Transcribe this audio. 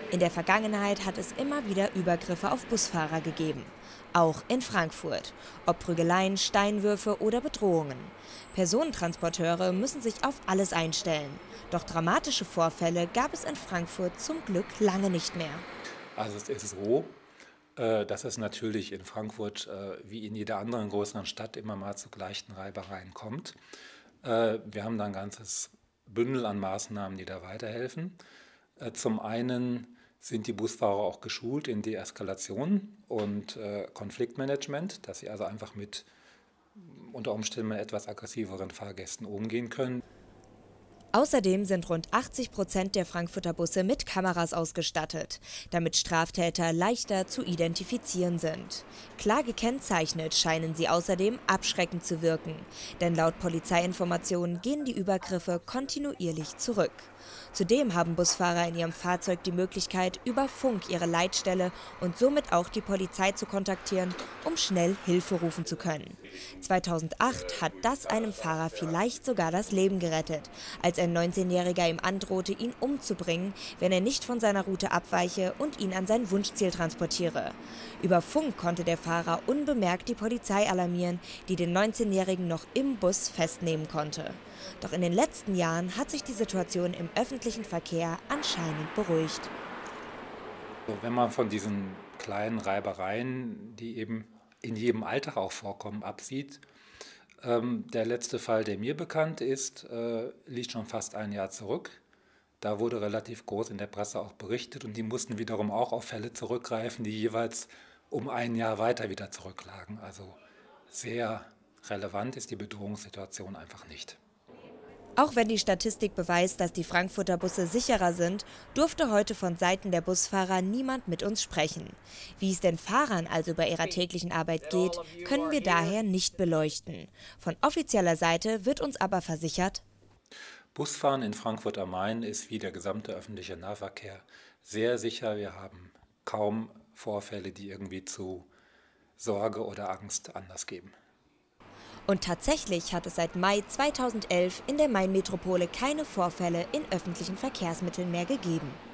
In der Vergangenheit hat es immer wieder Übergriffe auf Busfahrer gegeben. Auch in Frankfurt. Ob Prügeleien, Steinwürfe oder Bedrohungen. Personentransporteure müssen sich auf alles einstellen. Doch dramatische Vorfälle gab es in Frankfurt zum Glück lange nicht mehr. Also es ist so, dass es natürlich in Frankfurt wie in jeder anderen größeren Stadt immer mal zu gleichen Reibereien kommt. Wir haben da ein ganzes Bündel an Maßnahmen, die da weiterhelfen. Zum einen sind die Busfahrer auch geschult in Deeskalation und Konfliktmanagement, dass sie also einfach mit unter Umständen etwas aggressiveren Fahrgästen umgehen können. Außerdem sind rund 80% der Frankfurter Busse mit Kameras ausgestattet, damit Straftäter leichter zu identifizieren sind. Klar gekennzeichnet scheinen sie außerdem abschreckend zu wirken, denn laut Polizeiinformationen gehen die Übergriffe kontinuierlich zurück. Zudem haben Busfahrer in ihrem Fahrzeug die Möglichkeit, über Funk ihre Leitstelle und somit auch die Polizei zu kontaktieren, um schnell Hilfe rufen zu können. 2008 hat das einem Fahrer vielleicht sogar das Leben gerettet, als ein 19-Jähriger ihm androhte, ihn umzubringen, wenn er nicht von seiner Route abweiche und ihn an sein Wunschziel transportiere. Über Funk konnte der Fahrer unbemerkt die Polizei alarmieren, die den 19-Jährigen noch im Bus festnehmen konnte. Doch in den letzten Jahren hat sich die Situation im öffentlichen Verkehr anscheinend beruhigt. Wenn man von diesen kleinen Reibereien, die eben in jedem Alltag auch vorkommen, absieht, der letzte Fall, der mir bekannt ist, liegt schon fast ein Jahr zurück. Da wurde relativ groß in der Presse auch berichtet und die mussten wiederum auch auf Fälle zurückgreifen, die jeweils um ein Jahr weiter wieder zurücklagen. Also sehr relevant ist die Bedrohungssituation einfach nicht. Auch wenn die Statistik beweist, dass die Frankfurter Busse sicherer sind, durfte heute von Seiten der Busfahrer niemand mit uns sprechen. Wie es den Fahrern also bei ihrer täglichen Arbeit geht, können wir daher nicht beleuchten. Von offizieller Seite wird uns aber versichert: Busfahren in Frankfurt am Main ist wie der gesamte öffentliche Nahverkehr sehr sicher. Wir haben kaum Vorfälle, die irgendwie zu Sorge oder Angst Anlass geben. Und tatsächlich hat es seit Mai 2011 in der Main-Metropole keine Vorfälle in öffentlichen Verkehrsmitteln mehr gegeben.